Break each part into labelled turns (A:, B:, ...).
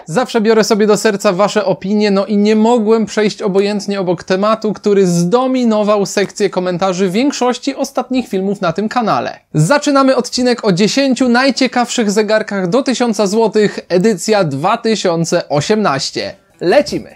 A: Zawsze biorę sobie do serca wasze opinie, no i nie mogłem przejść obojętnie obok tematu, który zdominował sekcję komentarzy większości ostatnich filmów na tym kanale. Zaczynamy odcinek o 10 najciekawszych zegarkach do 1000 zł, edycja 2018. Lecimy!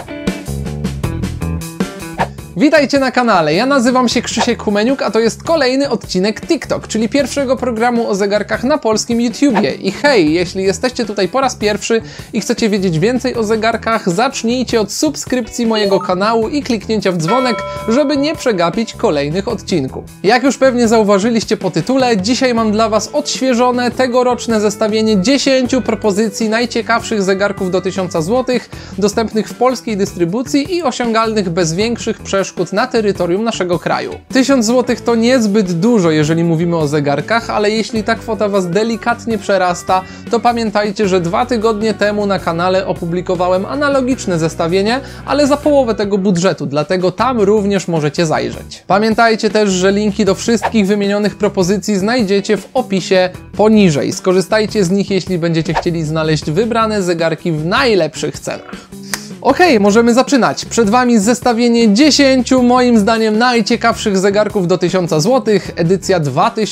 A: Witajcie na kanale, ja nazywam się Krzysiek Humeniuk, a to jest kolejny odcinek TikTok, czyli pierwszego programu o zegarkach na polskim YouTubie. I hej, jeśli jesteście tutaj po raz pierwszy i chcecie wiedzieć więcej o zegarkach, zacznijcie od subskrypcji mojego kanału i kliknięcia w dzwonek, żeby nie przegapić kolejnych odcinków. Jak już pewnie zauważyliście po tytule, dzisiaj mam dla was odświeżone, tegoroczne zestawienie 10 propozycji najciekawszych zegarków do 1000 zł, dostępnych w polskiej dystrybucji i osiągalnych bez większych przeszkód na terytorium naszego kraju. 1000 zł to niezbyt dużo, jeżeli mówimy o zegarkach, ale jeśli ta kwota was delikatnie przerasta, to pamiętajcie, że 2 tygodnie temu na kanale opublikowałem analogiczne zestawienie, ale za połowę tego budżetu, dlatego tam również możecie zajrzeć. Pamiętajcie też, że linki do wszystkich wymienionych propozycji znajdziecie w opisie poniżej. Skorzystajcie z nich, jeśli będziecie chcieli znaleźć wybrane zegarki w najlepszych cenach. Okej, możemy zaczynać. Przed wami zestawienie 10 moim zdaniem najciekawszych zegarków do 1000 zł, edycja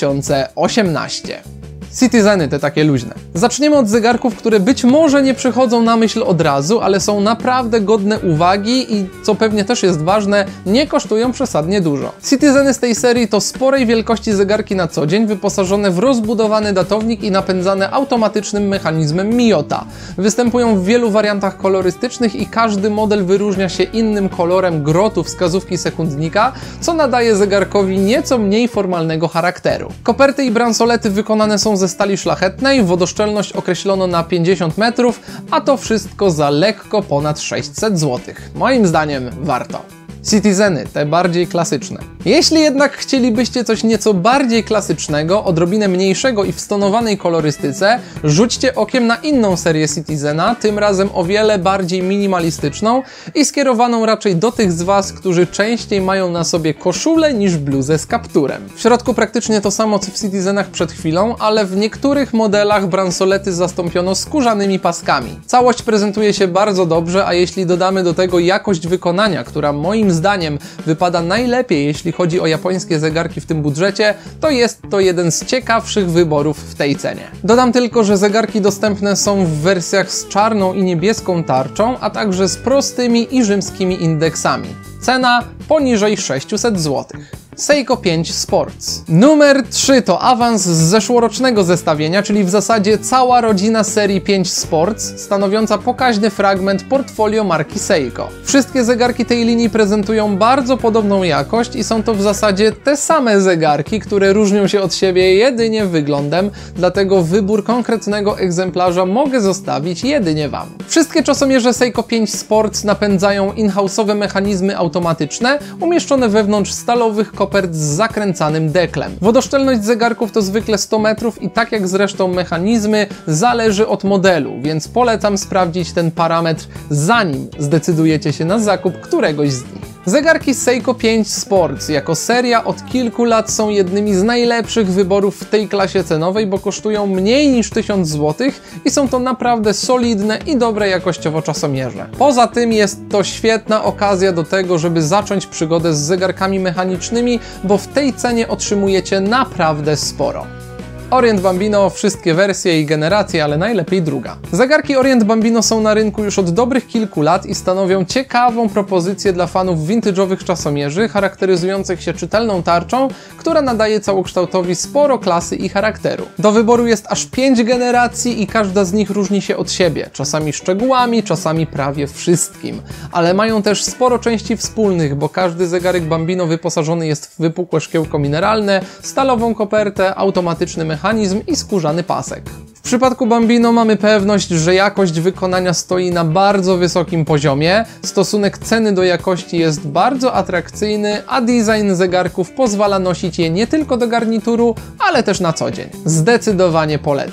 A: 2018. Citizeny te takie luźne. Zaczniemy od zegarków, które być może nie przychodzą na myśl od razu, ale są naprawdę godne uwagi i, co pewnie też jest ważne, nie kosztują przesadnie dużo. Citizeny z tej serii to sporej wielkości zegarki na co dzień, wyposażone w rozbudowany datownik i napędzane automatycznym mechanizmem Miyota. Występują w wielu wariantach kolorystycznych i każdy model wyróżnia się innym kolorem grotu wskazówki sekundnika, co nadaje zegarkowi nieco mniej formalnego charakteru. Koperty i bransolety wykonane są ze stali szlachetnej, wodoszczelność określono na 50 metrów, a to wszystko za lekko ponad 600 zł. Moim zdaniem warto. Citizeny, te bardziej klasyczne. Jeśli jednak chcielibyście coś nieco bardziej klasycznego, odrobinę mniejszego i w stonowanej kolorystyce, rzućcie okiem na inną serię Citizena, tym razem o wiele bardziej minimalistyczną i skierowaną raczej do tych z was, którzy częściej mają na sobie koszulę niż bluzę z kapturem. W środku praktycznie to samo co w Citizenach przed chwilą, ale w niektórych modelach bransolety zastąpiono skórzanymi paskami. Całość prezentuje się bardzo dobrze, a jeśli dodamy do tego jakość wykonania, która moim zdaniem wypada najlepiej, jeśli chodzi o japońskie zegarki w tym budżecie, to jest to jeden z ciekawszych wyborów w tej cenie. Dodam tylko, że zegarki dostępne są w wersjach z czarną i niebieską tarczą, a także z prostymi i rzymskimi indeksami. Cena poniżej 600 zł. Seiko 5 Sports. Numer 3 to awans z zeszłorocznego zestawienia, czyli w zasadzie cała rodzina serii 5 Sports, stanowiąca pokaźny fragment portfolio marki Seiko. Wszystkie zegarki tej linii prezentują bardzo podobną jakość i są to w zasadzie te same zegarki, które różnią się od siebie jedynie wyglądem, dlatego wybór konkretnego egzemplarza mogę zostawić jedynie wam. Wszystkie czasomierze Seiko 5 Sports napędzają in-house'owe mechanizmy automatyczne, umieszczone wewnątrz stalowych kopert z zakręcanym deklem. Wodoszczelność zegarków to zwykle 100 metrów i tak jak zresztą mechanizmy zależy od modelu, więc polecam sprawdzić ten parametr zanim zdecydujecie się na zakup któregoś z nich. Zegarki Seiko 5 Sports jako seria od kilku lat są jednymi z najlepszych wyborów w tej klasie cenowej, bo kosztują mniej niż 1000 zł i są to naprawdę solidne i dobre jakościowo czasomierze. Poza tym jest to świetna okazja do tego, żeby zacząć przygodę z zegarkami mechanicznymi, bo w tej cenie otrzymujecie naprawdę sporo. Orient Bambino, wszystkie wersje i generacje, ale najlepiej druga. Zegarki Orient Bambino są na rynku już od dobrych kilku lat i stanowią ciekawą propozycję dla fanów vintage'owych czasomierzy, charakteryzujących się czytelną tarczą, która nadaje całokształtowi sporo klasy i charakteru. Do wyboru jest aż 5 generacji i każda z nich różni się od siebie, czasami szczegółami, czasami prawie wszystkim. Ale mają też sporo części wspólnych, bo każdy zegarek Bambino wyposażony jest w wypukłe szkiełko mineralne, stalową kopertę, automatyczny mechanizm i skórzany pasek. W przypadku Bambino mamy pewność, że jakość wykonania stoi na bardzo wysokim poziomie, stosunek ceny do jakości jest bardzo atrakcyjny, a design zegarków pozwala nosić je nie tylko do garnituru, ale też na co dzień. Zdecydowanie polecam.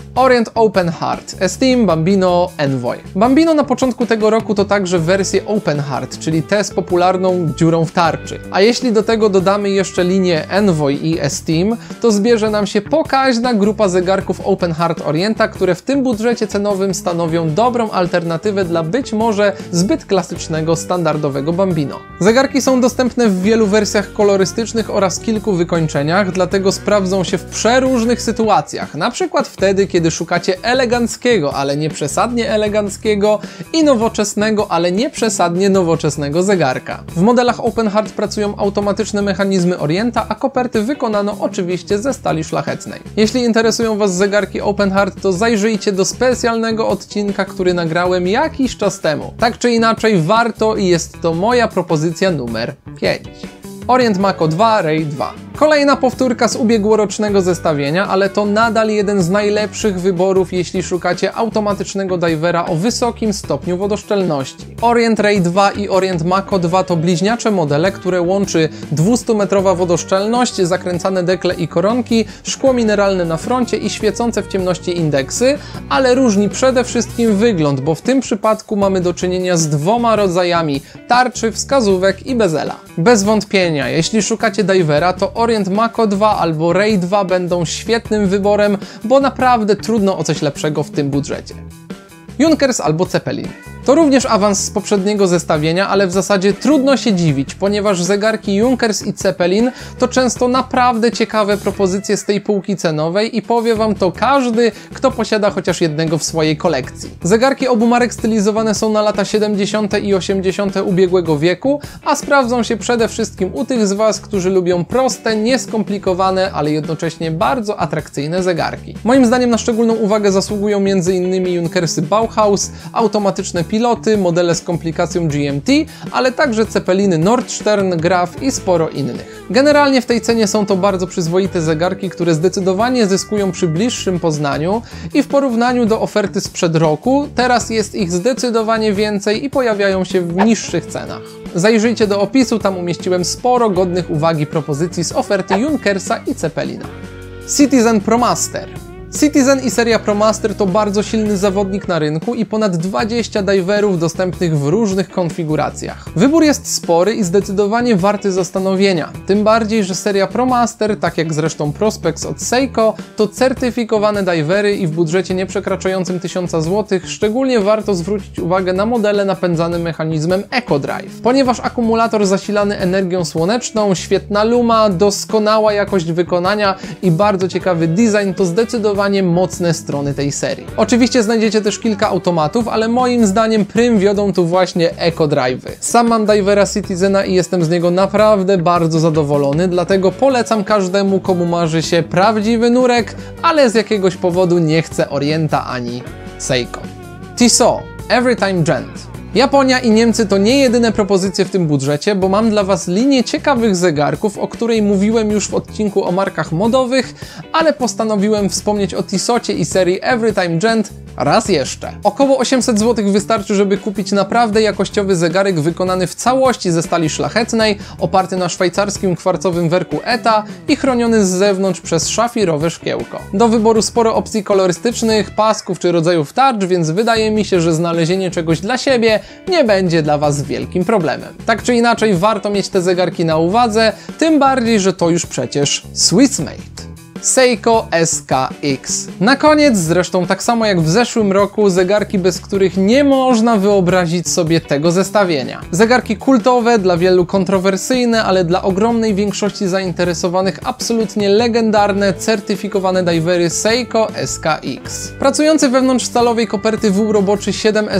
A: Orient Open Heart, Esteem, Bambino, Envoy. Bambino na początku tego roku to także wersje Open Heart, czyli te z popularną dziurą w tarczy. A jeśli do tego dodamy jeszcze linię Envoy i Esteem, to zbierze nam się pokaźna grupa zegarków Open Heart Orienta, które w tym budżecie cenowym stanowią dobrą alternatywę dla być może zbyt klasycznego, standardowego Bambino. Zegarki są dostępne w wielu wersjach kolorystycznych oraz kilku wykończeniach, dlatego sprawdzą się w przeróżnych sytuacjach. Na przykład wtedy, kiedy szukacie eleganckiego, ale nie przesadnie eleganckiego i nowoczesnego, ale nie przesadnie nowoczesnego zegarka. W modelach Open Heart pracują automatyczne mechanizmy Orienta, a koperty wykonano oczywiście ze stali szlachetnej. Jeśli interesują Was zegarki Open Heart, to zajrzyjcie do specjalnego odcinka, który nagrałem jakiś czas temu. Tak czy inaczej warto i jest to moja propozycja numer 5. Orient Mako 2 Ray 2. Kolejna powtórka z ubiegłorocznego zestawienia, ale to nadal jeden z najlepszych wyborów, jeśli szukacie automatycznego divera o wysokim stopniu wodoszczelności. Orient Ray 2 i Orient Mako 2 to bliźniacze modele, które łączy 200-metrowa wodoszczelność, zakręcane dekle i koronki, szkło mineralne na froncie i świecące w ciemności indeksy, ale różni przede wszystkim wygląd, bo w tym przypadku mamy do czynienia z dwoma rodzajami tarczy, wskazówek i bezela. Bez wątpienia, jeśli szukacie divera, to Orient Mako 2 albo Ray 2 będą świetnym wyborem, bo naprawdę trudno o coś lepszego w tym budżecie. Junkers albo Zeppelin. To również awans z poprzedniego zestawienia, ale w zasadzie trudno się dziwić, ponieważ zegarki Junkers i Zeppelin to często naprawdę ciekawe propozycje z tej półki cenowej i powie Wam to każdy, kto posiada chociaż jednego w swojej kolekcji. Zegarki obu marek stylizowane są na lata 70. i 80. ubiegłego wieku, a sprawdzą się przede wszystkim u tych z Was, którzy lubią proste, nieskomplikowane, ale jednocześnie bardzo atrakcyjne zegarki. Moim zdaniem na szczególną uwagę zasługują m.in. Junkersy Bauhaus, automatyczne piloty, modele z komplikacją GMT, ale także Zeppeliny Nordstern, Graf i sporo innych. Generalnie w tej cenie są to bardzo przyzwoite zegarki, które zdecydowanie zyskują przy bliższym poznaniu i w porównaniu do oferty sprzed roku, teraz jest ich zdecydowanie więcej i pojawiają się w niższych cenach. Zajrzyjcie do opisu, tam umieściłem sporo godnych uwagi propozycji z oferty Junkersa i Zeppelina. Citizen ProMaster. Citizen i seria ProMaster to bardzo silny zawodnik na rynku i ponad 20 diverów dostępnych w różnych konfiguracjach. Wybór jest spory i zdecydowanie warty zastanowienia, tym bardziej, że seria ProMaster, tak jak zresztą Prospex od Seiko, to certyfikowane divery i w budżecie nie przekraczającym 1000 zł szczególnie warto zwrócić uwagę na modele napędzane mechanizmem EcoDrive. Ponieważ akumulator zasilany energią słoneczną, świetna luma, doskonała jakość wykonania i bardzo ciekawy design to zdecydowanie mocne strony tej serii. Oczywiście znajdziecie też kilka automatów, ale moim zdaniem prym wiodą tu właśnie EcoDrive'y. Sam mam divera Citizena i jestem z niego naprawdę bardzo zadowolony, dlatego polecam każdemu, komu marzy się prawdziwy nurek, ale z jakiegoś powodu nie chce Orienta ani Seiko. Tissot Everytime Gent. Japonia i Niemcy to nie jedyne propozycje w tym budżecie, bo mam dla Was linię ciekawych zegarków, o której mówiłem już w odcinku o markach modowych, ale postanowiłem wspomnieć o Tissocie i serii Everytime Gent raz jeszcze. Około 800 zł wystarczy, żeby kupić naprawdę jakościowy zegarek wykonany w całości ze stali szlachetnej, oparty na szwajcarskim kwarcowym werku ETA i chroniony z zewnątrz przez szafirowe szkiełko. Do wyboru sporo opcji kolorystycznych, pasków czy rodzajów tarcz, więc wydaje mi się, że znalezienie czegoś dla siebie nie będzie dla Was wielkim problemem. Tak czy inaczej warto mieć te zegarki na uwadze, tym bardziej, że to już przecież Swissmade. Seiko SKX. Na koniec, zresztą tak samo jak w zeszłym roku, zegarki, bez których nie można wyobrazić sobie tego zestawienia. Zegarki kultowe, dla wielu kontrowersyjne, ale dla ogromnej większości zainteresowanych absolutnie legendarne, certyfikowane divery Seiko SKX. Pracujący wewnątrz stalowej koperty wół roboczy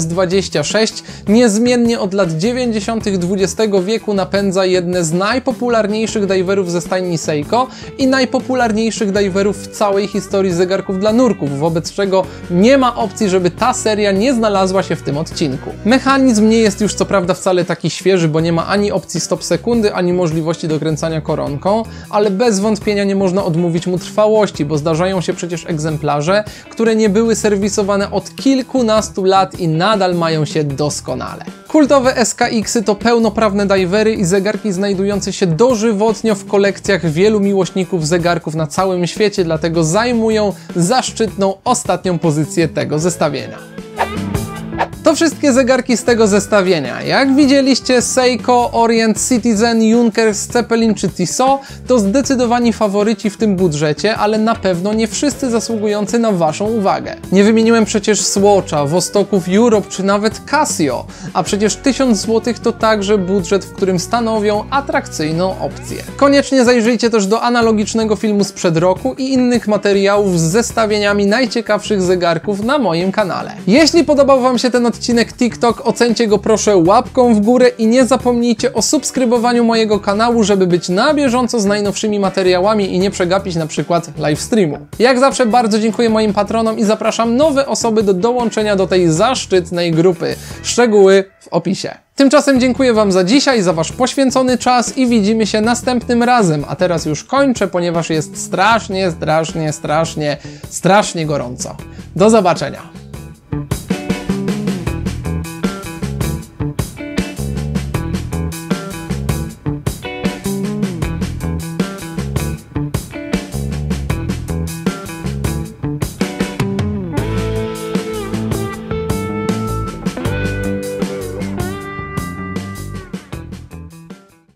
A: 7S26 niezmiennie od lat 90. XX wieku napędza jedne z najpopularniejszych diverów ze stajni Seiko i najpopularniejszych diverów w całej historii zegarków dla nurków, wobec czego nie ma opcji, żeby ta seria nie znalazła się w tym odcinku. Mechanizm nie jest już co prawda wcale taki świeży, bo nie ma ani opcji stop sekundy, ani możliwości dokręcania koronką, ale bez wątpienia nie można odmówić mu trwałości, bo zdarzają się przecież egzemplarze, które nie były serwisowane od kilkunastu lat i nadal mają się doskonale. Kultowe SKX-y to pełnoprawne divery i zegarki znajdujące się dożywotnio w kolekcjach wielu miłośników zegarków na całym całym świecie, dlatego zajmują zaszczytną ostatnią pozycję tego zestawienia. To wszystkie zegarki z tego zestawienia. Jak widzieliście, Seiko, Orient, Citizen, Junkers, Zeppelin czy Tissot to zdecydowani faworyci w tym budżecie, ale na pewno nie wszyscy zasługujący na Waszą uwagę. Nie wymieniłem przecież Swatcha, Wostoków Europe czy nawet Casio, a przecież 1000 zł to także budżet, w którym stanowią atrakcyjną opcję. Koniecznie zajrzyjcie też do analogicznego filmu sprzed roku i innych materiałów z zestawieniami najciekawszych zegarków na moim kanale. Jeśli podobał Wam się ten odcinek TikTok, ocencie go proszę łapką w górę i nie zapomnijcie o subskrybowaniu mojego kanału, żeby być na bieżąco z najnowszymi materiałami i nie przegapić na przykład live streamu. Jak zawsze bardzo dziękuję moim patronom i zapraszam nowe osoby do dołączenia do tej zaszczytnej grupy. Szczegóły w opisie. Tymczasem dziękuję Wam za dzisiaj, za Wasz poświęcony czas i widzimy się następnym razem. A teraz już kończę, ponieważ jest strasznie gorąco. Do zobaczenia.